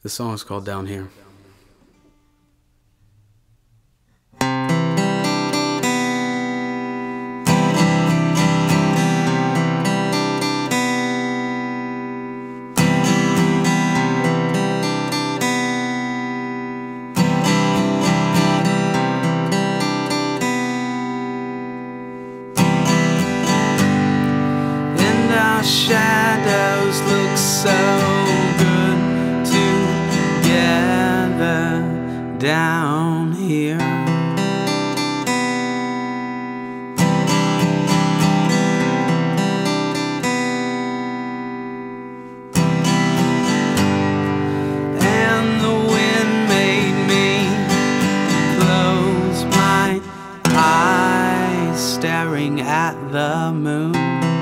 This song is called Down Here. Our shadows look so good together down here. And the wind made me close my eyes, staring at the moon.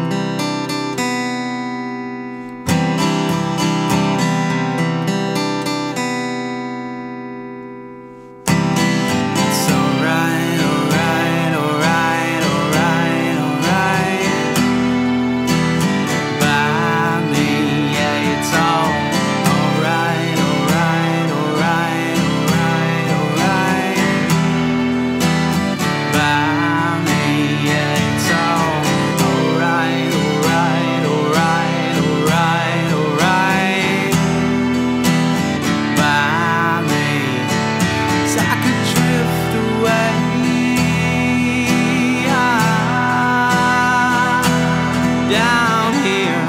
Down here,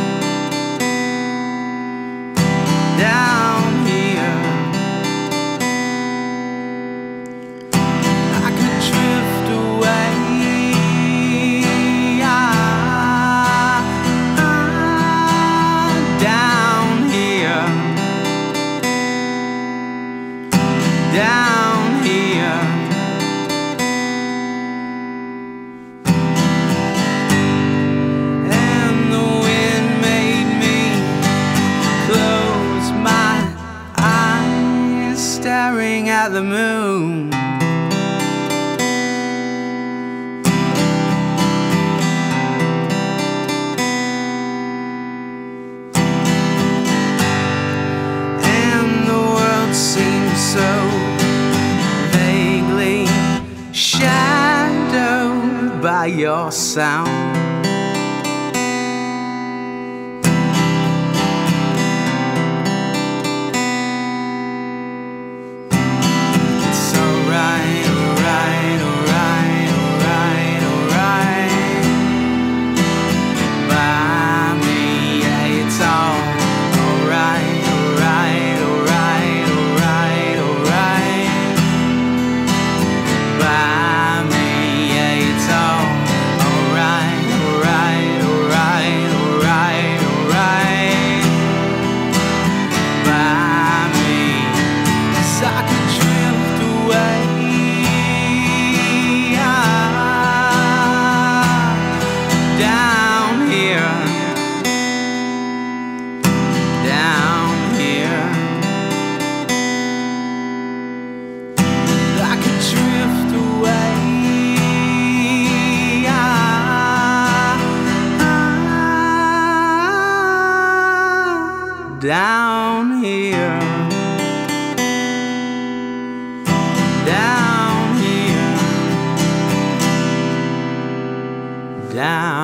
down here, I could drift away. Down here, down here. Staring at the moon. And the world seems so vaguely shadowed by your sound. Down here, down here, down.